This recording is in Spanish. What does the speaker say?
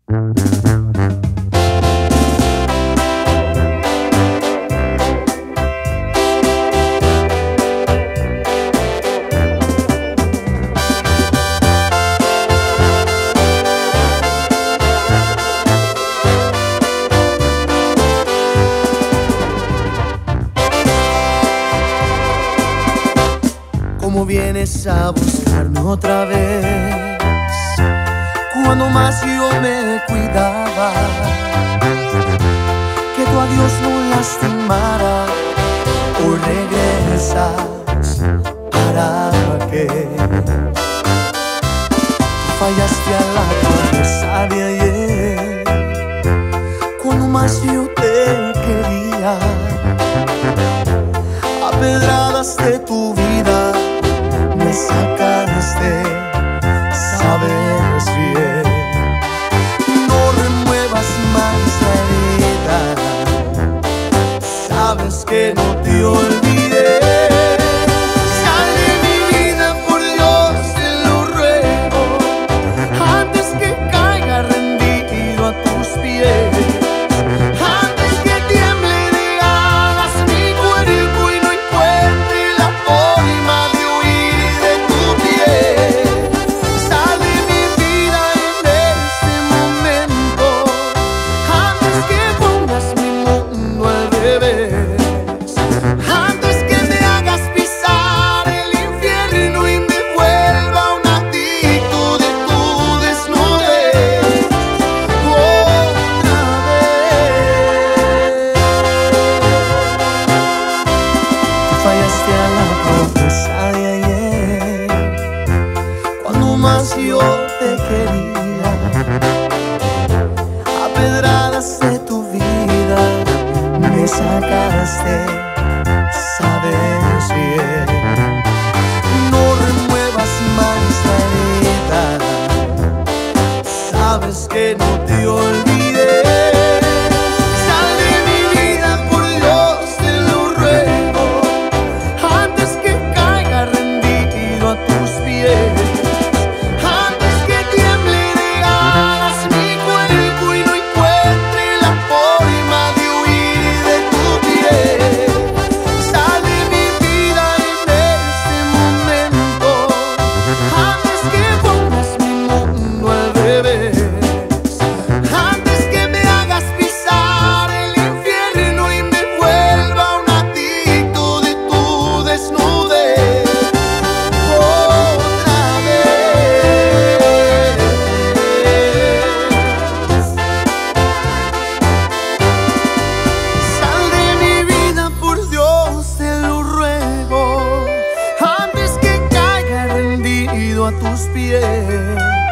¿Cómo vienes a buscarme otra vez? Cuando más yo me cuidaba, que tu adiós no lastimara. Hoy regresas, ¿para qué? Tú fallaste a la promesa de ayer, cuando más yo te quería. A pedradas de tu vida me sacaste, sabes bien. No remuevas más la herida, sabes que no te olvidé. Sal de mi vida, por Dios te lo ruego, antes que caiga rendido a tus pies. Yo te quería, a pedradas de tu vida me sacaste, sabes bien. No remuevas más la herida, sabes que no te olvidé. Sal de mi vida, por Dios te lo ruego, antes que caiga rendido a tus pies. A tus pies.